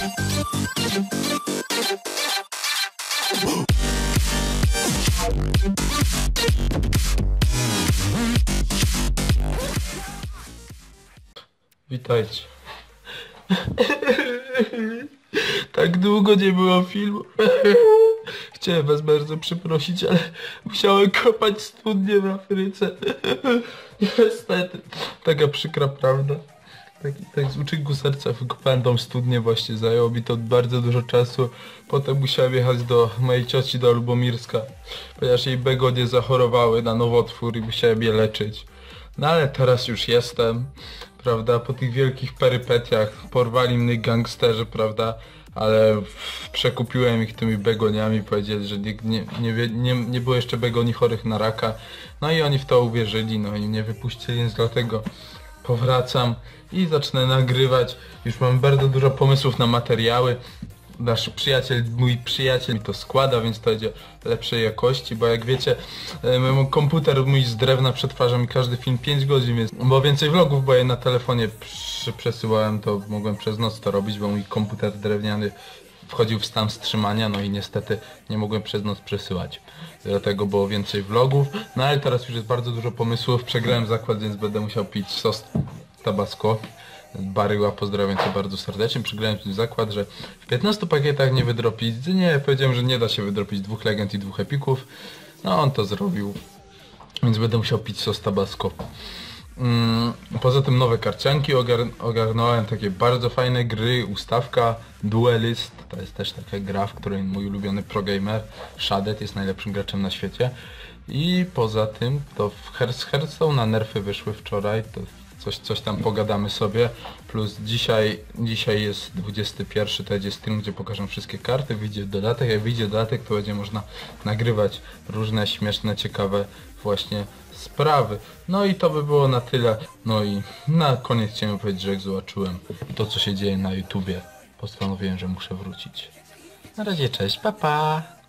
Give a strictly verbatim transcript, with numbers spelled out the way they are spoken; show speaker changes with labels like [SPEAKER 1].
[SPEAKER 1] Witajcie. Tak długo nie było filmu. Chciałem was bardzo przeprosić, ale musiałem kopać studnie w Afryce. Niestety. Taka przykra prawda. Tak, tak z uczynku serca wykopałem tą studnię właśnie, zajęło mi to bardzo dużo czasu. Potem musiałem jechać do mojej cioci do Lubomirska, ponieważ jej begonie zachorowały na nowotwór i musiałem je leczyć. No ale teraz już jestem, prawda, po tych wielkich perypetiach porwali mnie gangsterzy, prawda, ale przekupiłem ich tymi begoniami, powiedzieli, że nie, nie, nie, nie, nie było jeszcze begoni chorych na raka, no i oni w to uwierzyli, no i mnie wypuścili, więc dlatego powracam i zacznę nagrywać. Już mam bardzo dużo pomysłów na materiały. Nasz przyjaciel, mój przyjaciel mi to składa, więc to będzie lepszej jakości, bo jak wiecie, mój komputer mój z drewna przetwarza mi każdy film pięć godzin, więc bo więcej vlogów, bo je na telefonie przesyłałem, to mogłem przez noc to robić, bo mój komputer drewniany wchodził w stan wstrzymania, no i niestety nie mogłem przez noc przesyłać. Dlatego było więcej vlogów, no ale teraz już jest bardzo dużo pomysłów, przegrałem zakład, więc będę musiał pić sos Tabasco. Baryła, pozdrawiam cię bardzo serdecznie. Przegrałem tu zakład, że w piętnastu pakietach nie wydropić. Nie, powiedziałem, że nie da się wydropić dwóch legend i dwóch epików. No on to zrobił. Więc będę musiał pić sos Tabasco. Mm, poza tym nowe karcianki ogar ogarnąłem, takie bardzo fajne gry, ustawka Duelist, to jest też taka gra, w której mój ulubiony progamer Shadet jest najlepszym graczem na świecie. I poza tym to w Hearthstone na nerfy wyszły wczoraj, to Coś, coś tam pogadamy sobie, plus dzisiaj, dzisiaj jest dwudziesty pierwszy, to będzie stream, gdzie pokażę wszystkie karty, wyjdzie dodatek, jak wyjdzie dodatek, to będzie można nagrywać różne śmieszne, ciekawe właśnie sprawy. No i to by było na tyle, no i na koniec chciałem powiedzieć, że jak zobaczyłem to, co się dzieje na YouTubie, postanowiłem, że muszę wrócić. Na razie, cześć, pa pa!